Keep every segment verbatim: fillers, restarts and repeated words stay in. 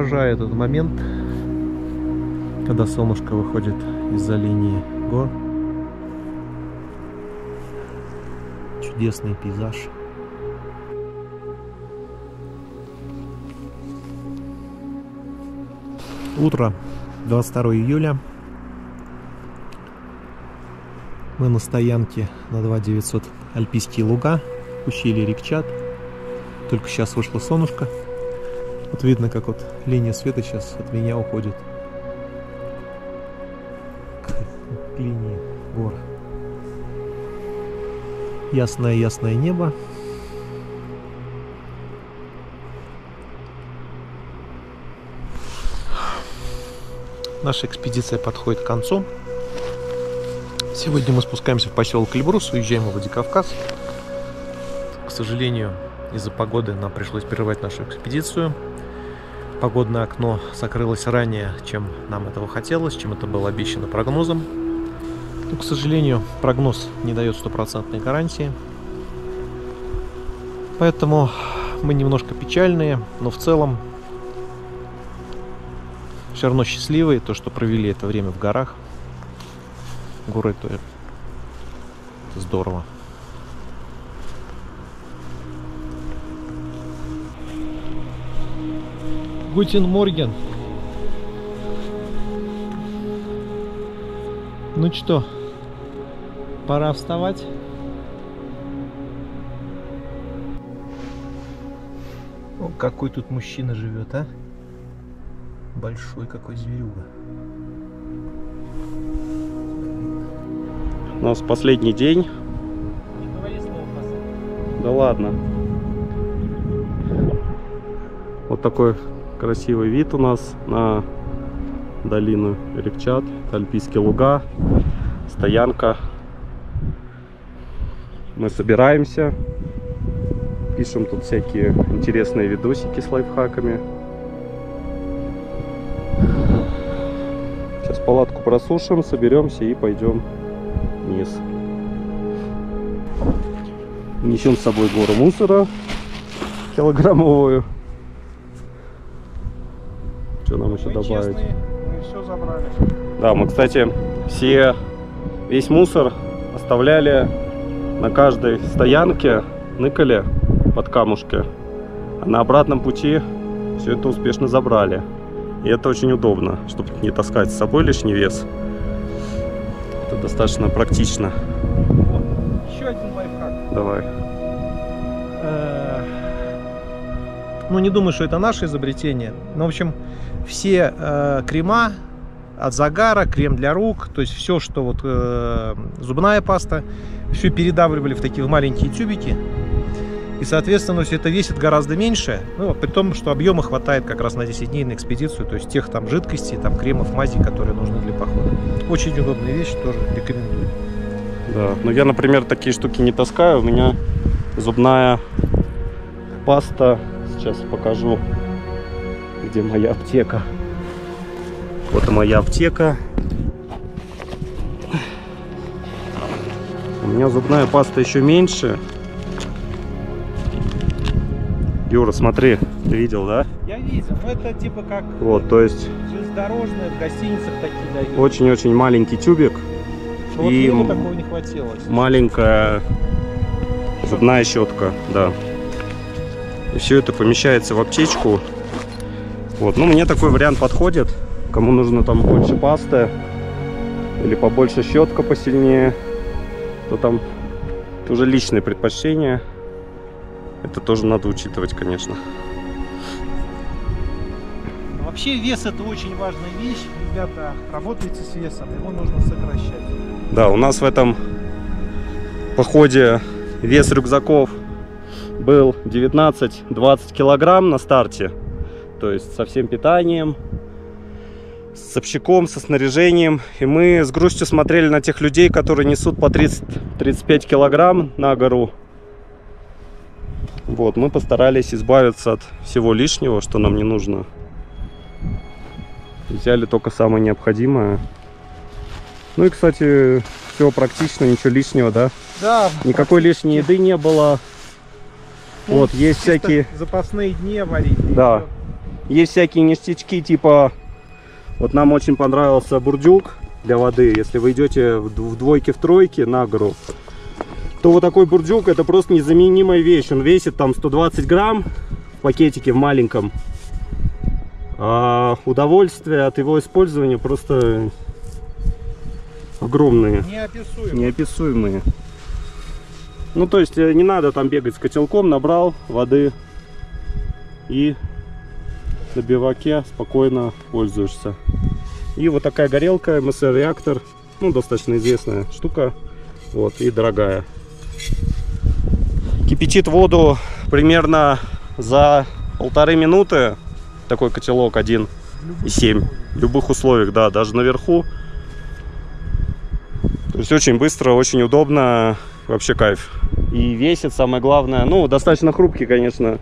обожаю этот момент, когда солнышко выходит из-за линии гор. Чудесный пейзаж. Утро двадцать второго июля. Мы на стоянке на два тысячи девятьсот Альпийские луга, ущелье Рикчат. Только сейчас вышло солнышко. Вот видно, как вот линия света сейчас от меня уходит к линии гор. Ясное-ясное небо. Наша экспедиция подходит к концу. Сегодня мы спускаемся в поселок Эльбрус, уезжаем в Владикавказ. К сожалению, из-за погоды нам пришлось прервать нашу экспедицию. Погодное окно закрылось ранее, чем нам этого хотелось, чем это было обещано прогнозом. Но, к сожалению, прогноз не дает стопроцентной гарантии. Поэтому мы немножко печальные, но в целом все равно счастливые, то, что провели это время в горах. Горы — это здорово. Гутен Морген. Ну что, пора вставать. О, какой тут мужчина живет, а? Большой какой зверюга. У нас последний день. Не говори слово «последний». Да ладно. Вот такой красивый вид у нас на долину Рикчат, Альпийские луга, стоянка. Мы собираемся, пишем тут всякие интересные видосики с лайфхаками. Сейчас палатку просушим, соберемся и пойдем вниз. Несем с собой гору мусора килограммовую. Что нам еще мы добавить? Честные, мы все забрали. Да, мы, кстати, все, весь мусор оставляли на каждой стоянке, ныкали под камушки. А на обратном пути все это успешно забрали. И это очень удобно, чтобы не таскать с собой лишний вес. Это достаточно практично. Еще один лайфхак. Давай. Ну, не думаю, что это наше изобретение. Но, в общем, все э, крема от загара, крем для рук, то есть все, что вот э, зубная паста, все передавливали в такие маленькие тюбики. И, соответственно, все это весит гораздо меньше, ну, при том, что объема хватает как раз на десять дней на экспедицию, то есть тех там жидкостей, там кремов, мазей, которые нужны для похода. Очень удобная вещь, тоже рекомендую. Да, но я, например, такие штуки не таскаю. У меня зубная паста. Сейчас покажу, где моя аптека. Вот и моя аптека. У меня зубная паста еще меньше. Юра, смотри, ты видел, да? Я видел, но это типа как вот, то есть железнодорожные, в гостиницах такие дают. Очень-очень маленький тюбик. Но вот и ему такого не хватило. Маленькая зубная щетка, да. И все это помещается в аптечку. Вот, ну мне такой вариант подходит. Кому нужно там больше пасты или побольше щетка посильнее, то там уже личные предпочтения. Это тоже надо учитывать, конечно. Вообще вес — это очень важная вещь. Ребята, работайте с весом, его нужно сокращать. Да, у нас в этом походе вес рюкзаков был девятнадцать-двадцать килограмм на старте. То есть со всем питанием, с общаком, со снаряжением. И мы с грустью смотрели на тех людей, которые несут по тридцать-тридцать пять килограмм на гору. Вот, мы постарались избавиться от всего лишнего, что нам не нужно. Взяли только самое необходимое. Ну и, кстати, все практично, ничего лишнего, да? Да. Никакой лишней еды не было. Ну, вот, есть всякие запасные дни аварийные. Да. есть всякие ништячки, типа, вот нам очень понравился бурдюк для воды. Если вы идете в двойке, в тройке на гору, то вот такой бурдюк — это просто незаменимая вещь. Он весит там сто двадцать грамм в пакетике, в маленьком. А удовольствие от его использования просто огромные. Неописуемые. Неописуемые. Ну, то есть не надо там бегать с котелком, набрал воды и на биваке спокойно пользуешься. И вот такая горелка, эм эс эр-реактор, ну, достаточно известная штука, вот, и дорогая. Кипятит воду примерно за полторы минуты, такой котелок один и семь, в любых условиях, да, даже наверху. То есть очень быстро, очень удобно, вообще кайф. И весит, самое главное, ну, достаточно хрупкий, конечно,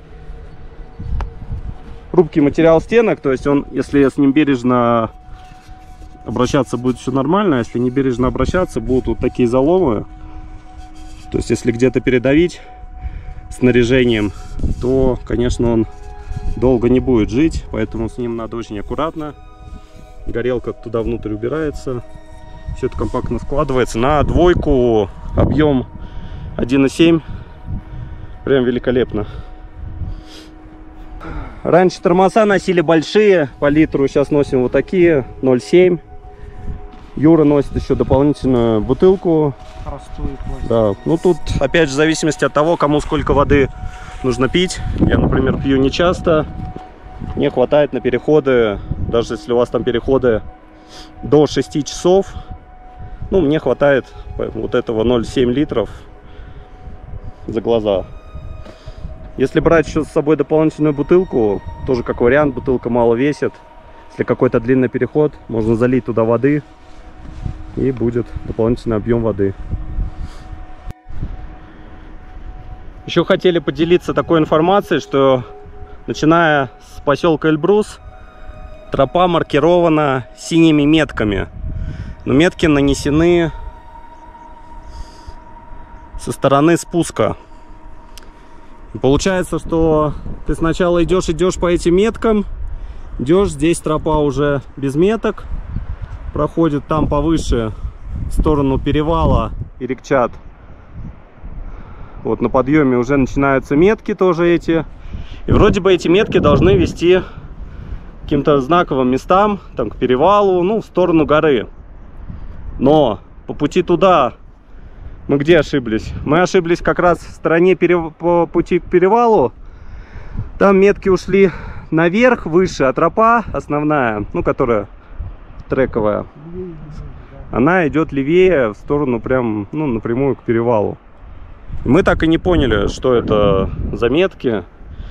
хрупкий материал стенок, то есть он, если с ним бережно обращаться, будет все нормально, а если не бережно обращаться, будут вот такие заломы. То есть если где-то передавить снаряжением, то, конечно, он долго не будет жить, поэтому с ним надо очень аккуратно. Горелка туда внутрь убирается, все это компактно складывается. На двойку объем один и семь, прям великолепно. Раньше тормоза носили большие по литру, сейчас носим вот такие ноль семь. Юра носит еще дополнительную бутылку. Простую пластик. Да, ну тут опять же в зависимости от того, кому сколько воды нужно пить. Я, например, пью не часто, мне хватает на переходы, даже если у вас там переходы до шести часов, ну, мне хватает вот этого ноль семь литров за глаза. Если брать еще с собой дополнительную бутылку, тоже как вариант, бутылка мало весит. Если какой-то длинный переход, можно залить туда воды, и будет дополнительный объем воды. Еще хотели поделиться такой информацией, что начиная с поселка Эльбрус, тропа маркирована синими метками. Но метки нанесены со стороны спуска. И получается, что ты сначала идешь, идешь по этим меткам, идешь, здесь тропа уже без меток, проходит там повыше в сторону перевала Ирикчат. Вот на подъеме уже начинаются метки тоже эти. И вроде бы эти метки должны вести к каким-то знаковым местам, там к перевалу, ну, в сторону горы. Но по пути туда мы где ошиблись? Мы ошиблись как раз в стороне перев... по пути к перевалу. Там метки ушли наверх, выше, а тропа основная, ну, которая трековая, она идет левее в сторону прям, ну, напрямую к перевалу. Мы так и не поняли, что это за метки.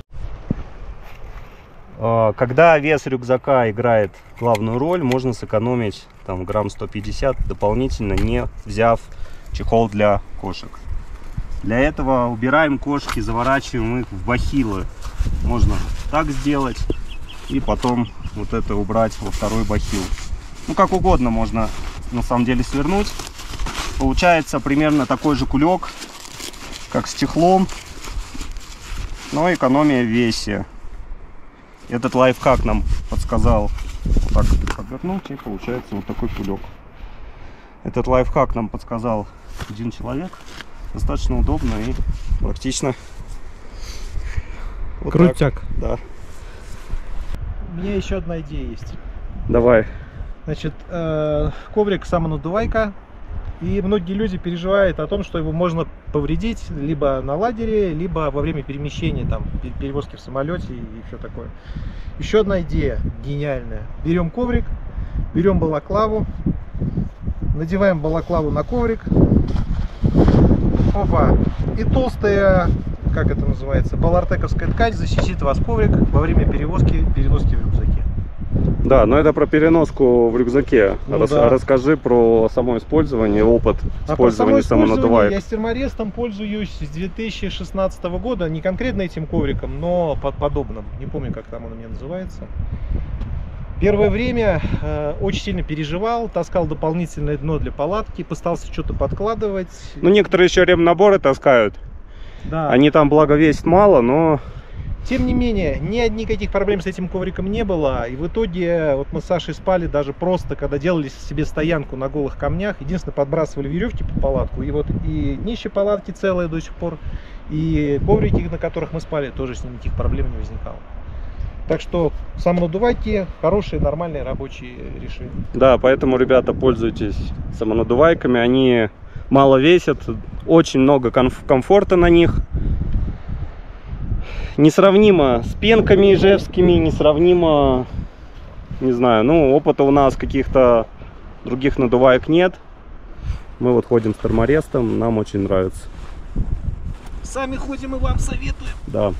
Когда вес рюкзака играет главную роль, можно сэкономить там грамм сто пятьдесят дополнительно, не взяв чехол для кошек. Для этого убираем кошки, заворачиваем их в бахилы. Можно так сделать и потом вот это убрать во второй бахил. Ну, как угодно можно на самом деле свернуть. Получается примерно такой же кулек, как с чехлом, но экономия в весе. Этот лайфхак нам подсказал. Вот так повернуть, и получается вот такой кулек. Этот лайфхак нам подсказал один человек. Достаточно удобно и практично. Вот крутяк. Так, да. У меня еще одна идея есть. Давай. Значит, э, коврик самонадувайка. И многие люди переживают о том, что его можно повредить либо на ладере, либо во время перемещения, там, перевозки в самолете и все такое. Еще одна идея гениальная. Берем коврик, берем балаклаву, надеваем балаклаву на коврик. Опа! И толстая, как это называется, балартековская ткань защитит вас коврик во время перевозки, переноски в рюкзаке. Да, но это про переноску в рюкзаке. Ну, Рас, да. Расскажи про само использование, опыт а использования самонадуваек. Я с терморестом пользуюсь с две тысячи шестнадцатого года, не конкретно этим ковриком, но под подобным. Не помню, как там он у меня называется. Первое время э, очень сильно переживал, таскал дополнительное дно для палатки, пытался что-то подкладывать. Ну, некоторые еще ремнаборы таскают. Да. Они там, благо, весят мало, но Тем не менее, ни никаких проблем с этим ковриком не было. И в итоге вот мы с Сашей спали даже просто, когда делали себе стоянку на голых камнях. Единственное, подбрасывали веревки под палатку. И вот и днище палатки целое до сих пор. И коврики, на которых мы спали, тоже с ними никаких проблем не возникало. Так что самонадувайки хорошие, нормальные рабочие решения. Да, поэтому, ребята, пользуйтесь самонадувайками. Они мало весят, очень много комф комфорта на них. Несравнимо с пенками ижевскими, несравнимо, не знаю, ну, опыта у нас каких-то других надуваек нет. Мы вот ходим с терморестом, нам очень нравится. Сами ходим и вам советуем. Да.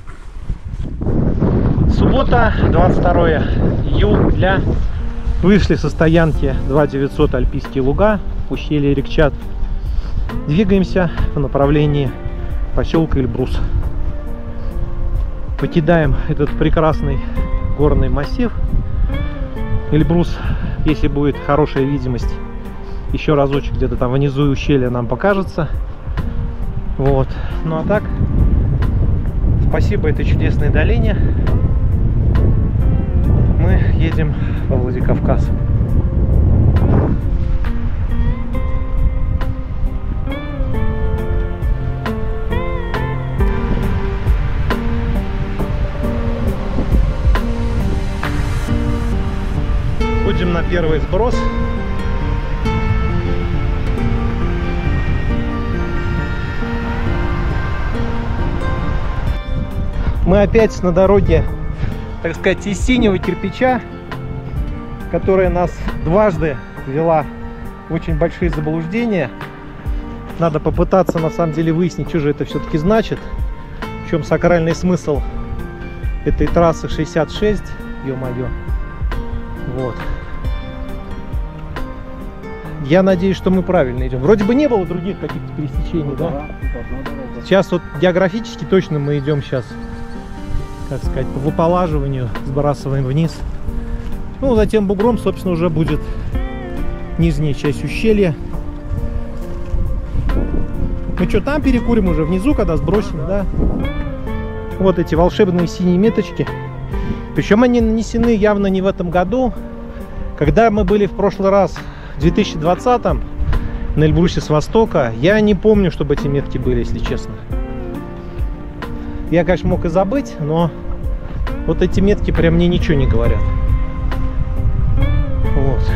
Суббота, двадцать второе июля. Вышли со стоянки два девятьсот Альпийские луга, ущелье Рикчат. Двигаемся в направлении поселка Эльбрус. Покидаем этот прекрасный горный массив. Эльбрус, если будет хорошая видимость, еще разочек где-то там внизу ущелья нам покажется. Вот. Ну а так, спасибо этой чудесной долине. Мы едем во Владикавказ. Ходим на первый сброс. Мы опять на дороге, так сказать, из синего кирпича, которая нас дважды ввела в очень большие заблуждения. Надо попытаться на самом деле выяснить, что же это все-таки значит, в чем сакральный смысл этой трассы шестьдесят шесть, ё-моё. Вот. Я надеюсь, что мы правильно идем. Вроде бы не было других каких-то пересечений, да? Сейчас вот географически точно мы идем сейчас, как сказать, по выполаживанию, сбрасываем вниз. Ну, затем бугром, собственно, уже будет нижняя часть ущелья. Мы что, там перекурим уже внизу, когда сбросим, да? Вот эти волшебные синие меточки. Причем они нанесены явно не в этом году. Когда мы были в прошлый раз, в две тысячи двадцатом, на Эльбрусе с востока, я не помню, чтобы эти метки были, если честно. Я, конечно, мог и забыть, но вот эти метки прям мне ничего не говорят. Вот.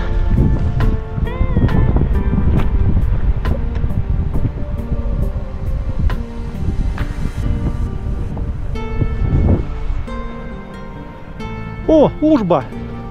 О, Ужба!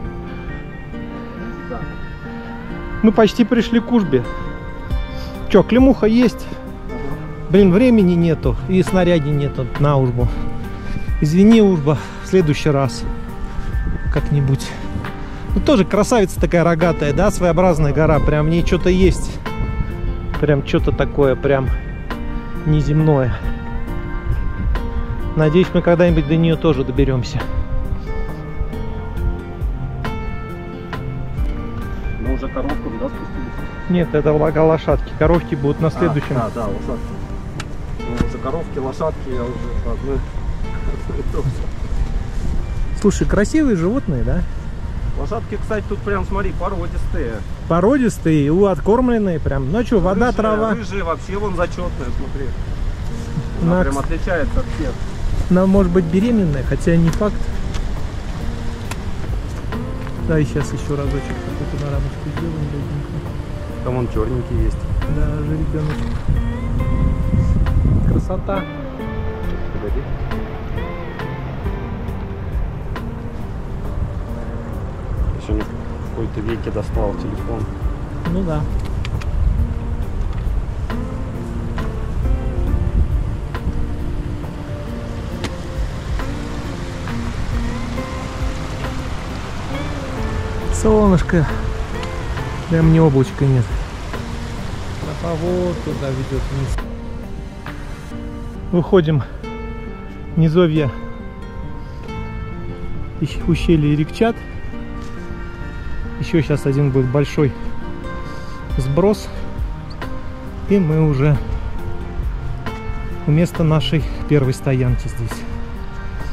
Мы почти пришли к Ужбе. Че, клемуха есть? Блин, времени нету и снаряди нету на Ужбу. Извини, Ужба, в следующий раз как-нибудь. Ну, тоже красавица такая рогатая, да, своеобразная гора. Прям в ней что-то есть. Прям что-то такое, прям неземное. Надеюсь, мы когда-нибудь до нее тоже доберемся. Мы уже коровкам, да, спустились? Нет, это лага лошадки. Коровки будут на следующем. А, да, да, лошадки. Ну, уже коровки, лошадки, я уже одну. Слушай, красивые животные, да? Лошадки, кстати, тут прям, смотри, породистые. Породистые, у откормленные прям. Ну что, вода, рыжие, трава. Рыжие вообще вон зачетные, смотри. Она Она, прям отличается от всех. она может быть беременная, хотя не факт. Да, и сейчас еще разочек какую-то панорамочку сделаем. Там вон черненький есть. Да, жеребеночек. Красота. Погоди. Еще в какой-то веке достал телефон. Ну да. Солнышко. Прям не облачка нет. Троповод туда ведет вниз. Выходим в низовье ущелья Рикчат. Еще сейчас один будет большой сброс. И мы уже у места нашей первой стоянки здесь.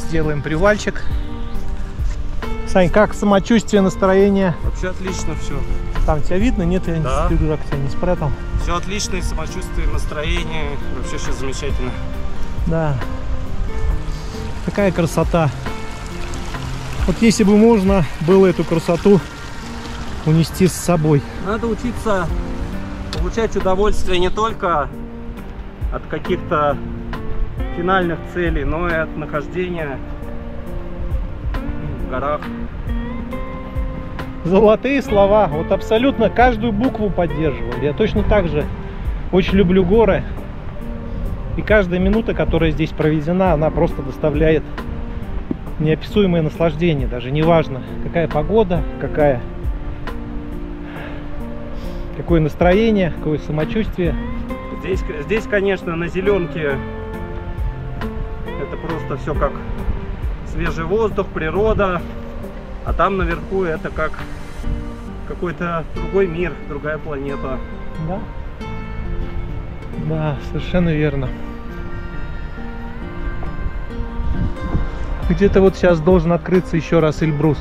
сделаем привальчик. Сань, как самочувствие, настроение? Вообще отлично все. Там тебя видно? Нет, я да. не дурак, тебя не спрятал. Все отлично, и самочувствие, и настроение. Вообще сейчас замечательно. Да. Такая красота. Вот если бы можно было эту красоту унести с собой. Надо учиться получать удовольствие не только от каких-то финальных целей, но и от нахождения в горах. Золотые слова. Вот абсолютно каждую букву поддерживаю. Я точно так же очень люблю горы. И каждая минута, которая здесь проведена, она просто доставляет неописуемое наслаждение. Даже не важно, какая погода, какая, какое настроение, какое самочувствие. Здесь, здесь, конечно, на зеленке это просто все как свежий воздух, природа. А там наверху это как какой-то другой мир, другая планета. Да. Да, совершенно верно. Где-то вот сейчас должен открыться еще раз Эльбрус.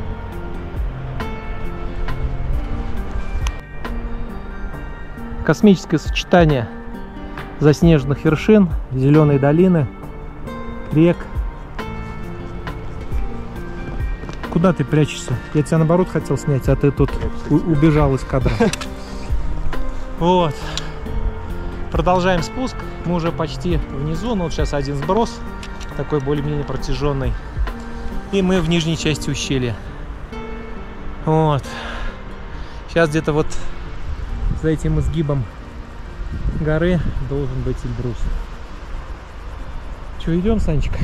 Космическое сочетание заснеженных вершин, зеленой долины, рек. Куда ты прячешься? Я тебя наоборот хотел снять, а ты тут убежал из кадра. Вот. Продолжаем спуск. Мы уже почти внизу, но вот сейчас один сброс, такой более-менее протяженный. И мы в нижней части ущелья. Вот. Сейчас где-то вот за этим изгибом горы должен быть Эльбрус. Че, идем, Санечка?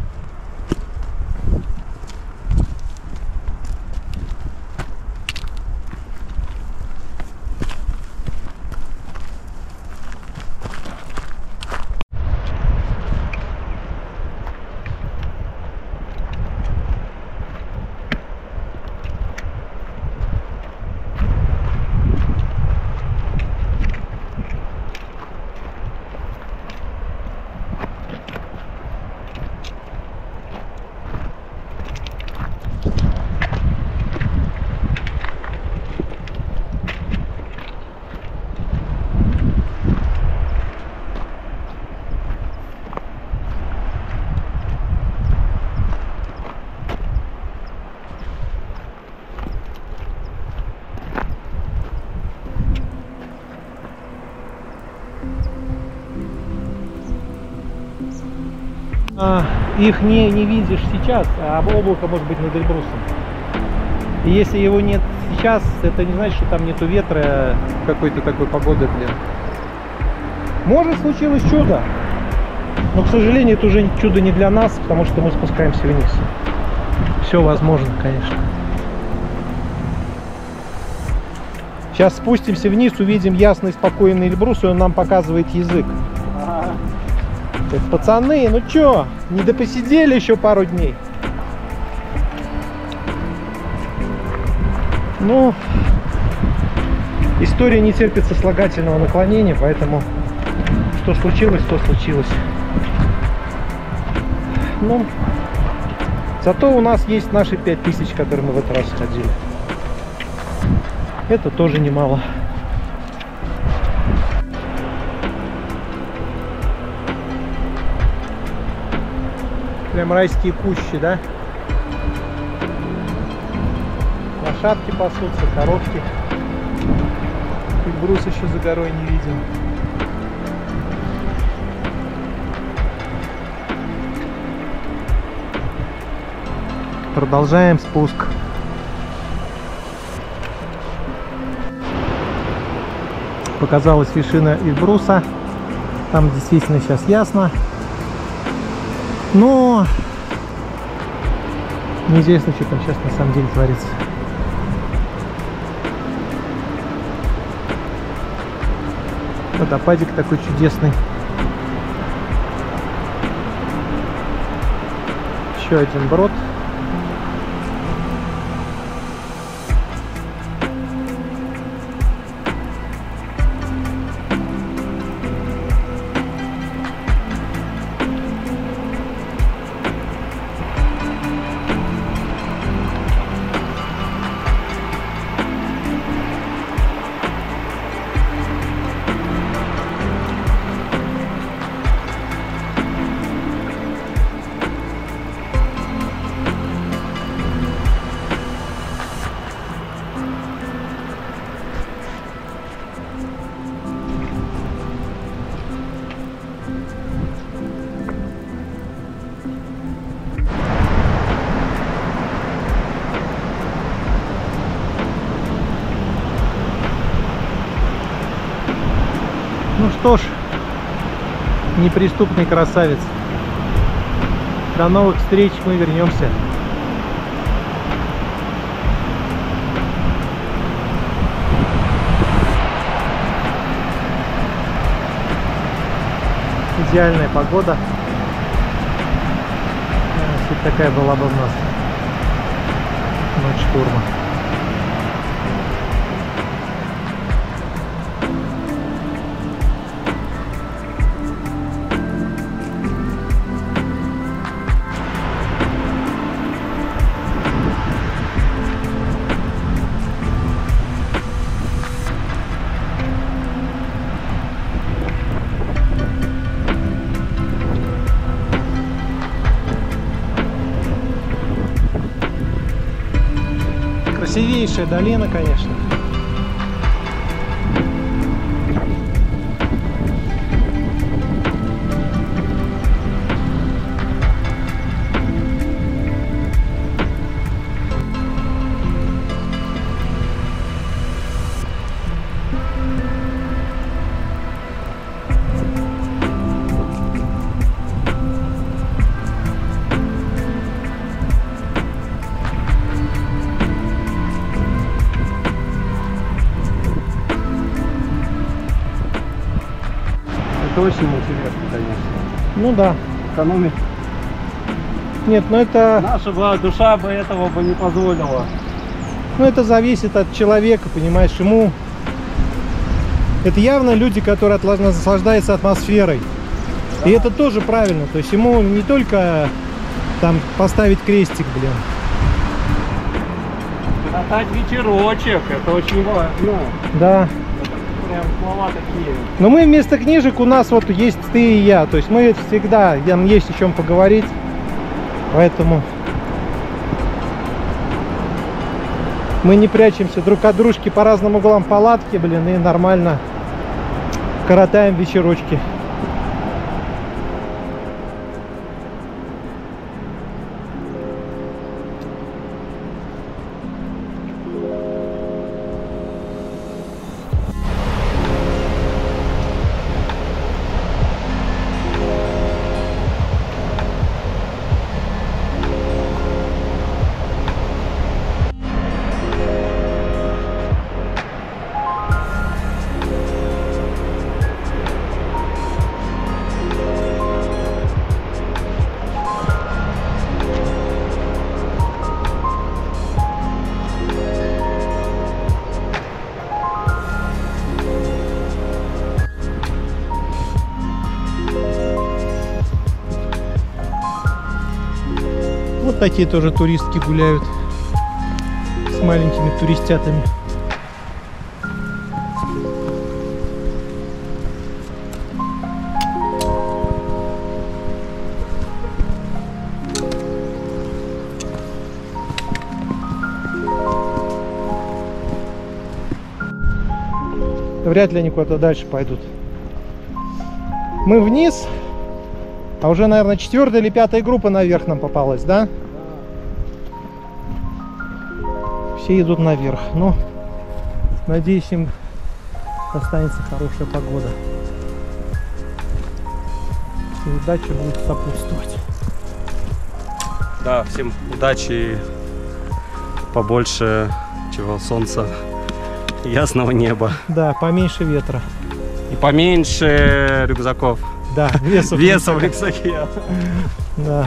А, их не, не видишь сейчас, а облако может быть над Эльбрусом. И если его нет сейчас, это не значит, что там нету ветра, какой-то такой погоды, блин. Может, случилось чудо, но, к сожалению, это уже чудо не для нас, потому что мы спускаемся вниз. Все возможно, конечно. Сейчас спустимся вниз, увидим ясный, спокойный Эльбрус, и он нам показывает язык. Так, пацаны, ну чё, не допосидели еще пару дней? Ну, история не терпит сослагательного наклонения, поэтому что случилось, то случилось. Ну, зато у нас есть наши пять тысяч, которые мы в этот раз сходили. Это тоже немало. Прям райские кущи, да? Лошадки пасутся, коровки. Эльбрус еще за горой не виден. Продолжаем спуск. Показалась вершина Эльбруса. Там действительно сейчас ясно. Но неизвестно, что там сейчас на самом деле творится. Водопадик такой чудесный. Еще один брод. Ну что ж, неприступный красавец. До новых встреч, мы вернемся. Идеальная погода. Если такая была бы у нас ночь штурма. Красивейшая долина, конечно. Это очень интересно, конечно. Ну да. Экономить. Нет, ну это... Наша бы душа бы этого бы не позволила. Ну это зависит от человека, понимаешь, ему... Это явно люди, которые наслаждаются атмосферой. И это тоже правильно. То есть ему не только там поставить крестик, блин. Коротать вечерочек, это очень важно. Да. Прям слова такие. Но мы вместо книжек, у нас вот есть ты и я. То есть мы всегда, нам есть о чем поговорить. Поэтому мы не прячемся друг от дружки по разным углам палатки, блин, и нормально коротаем вечерочки. Вот такие тоже туристки гуляют с маленькими туристятами. Вряд ли они куда-то дальше пойдут. Мы вниз, а уже, наверное, четвертая или пятая группа наверх нам попалась, да? Все идут наверх. Но, надеюсь, им останется хорошая погода. И удача будет сопутствовать. Да, всем удачи, побольше чего, солнца, ясного неба. Да, поменьше ветра. И поменьше рюкзаков. Да, веса в рюкзаке. Да.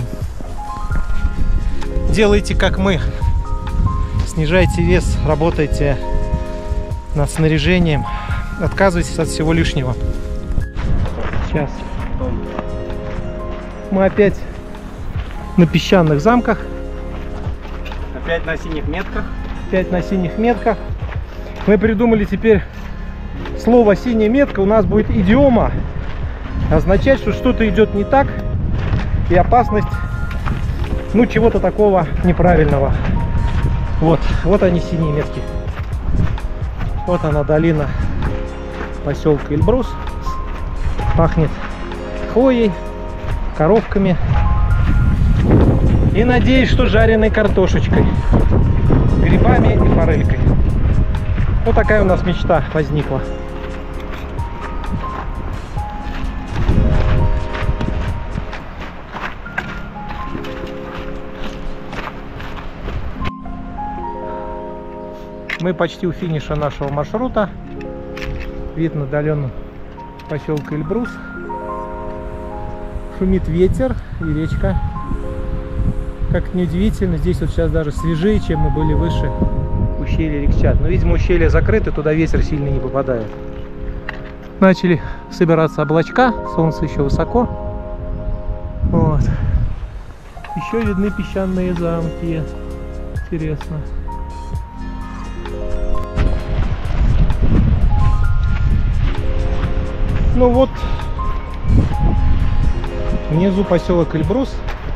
Делайте как мы. Снижайте вес, работайте над снаряжением. Отказывайтесь от всего лишнего. Сейчас. Мы опять на песчаных замках. Опять на синих метках. Опять на синих метках. Мы придумали теперь слово «синяя метка» у нас будет идиома. Означать, что что-то идет не так и опасность, ну, чего-то такого неправильного. Вот, вот они, синие метки. Вот она, долина поселка Эльбрус. Пахнет хвоей, коровками. И надеюсь, что жареной картошечкой, с грибами и форелькой. Вот такая у нас мечта возникла. Мы почти у финиша нашего маршрута. Вид на отдаленном поселка Эльбрус. Шумит ветер и речка. Как неудивительно, здесь вот сейчас даже свежее, чем мы были выше ущелья Рикчат. Но, видимо, ущелье закрыто, туда ветер сильно не попадает. Начали собираться облачка, солнце еще высоко. Вот. Еще видны песчаные замки. Интересно. Ну вот, внизу поселок Эльбрус.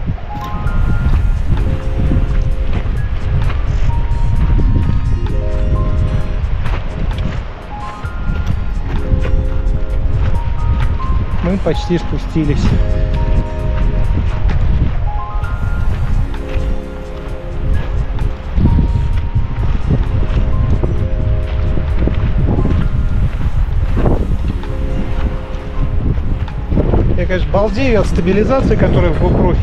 Мы почти спустились. Я, конечно, балдею от стабилизации, которая в GoPro.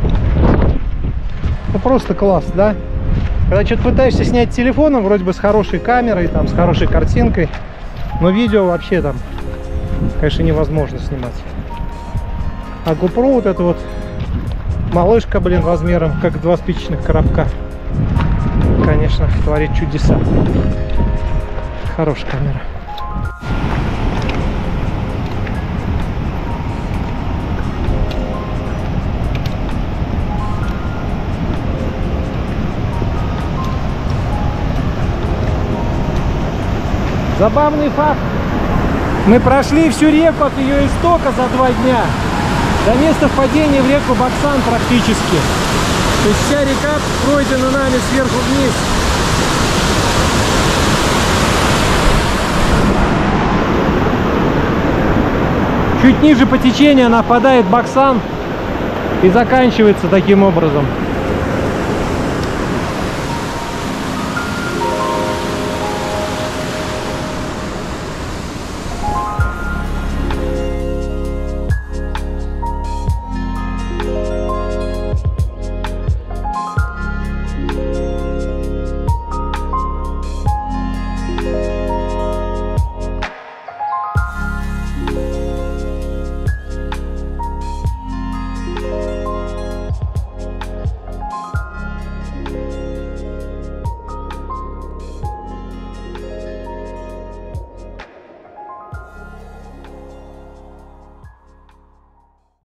Ну просто класс, да? Когда что-то пытаешься снять телефоном, вроде бы с хорошей камерой, там, с хорошей картинкой, но видео вообще там, конечно, невозможно снимать. А GoPro вот эта вот малышка, блин, размером как два спичечных коробка, конечно, творит чудеса. Хорошая камера. Забавный факт. Мы прошли всю реку от ее истока за два дня до места впадения в реку Баксан практически. То есть вся река пройдена нами сверху вниз. Чуть ниже по течению она впадает в Баксан и заканчивается таким образом.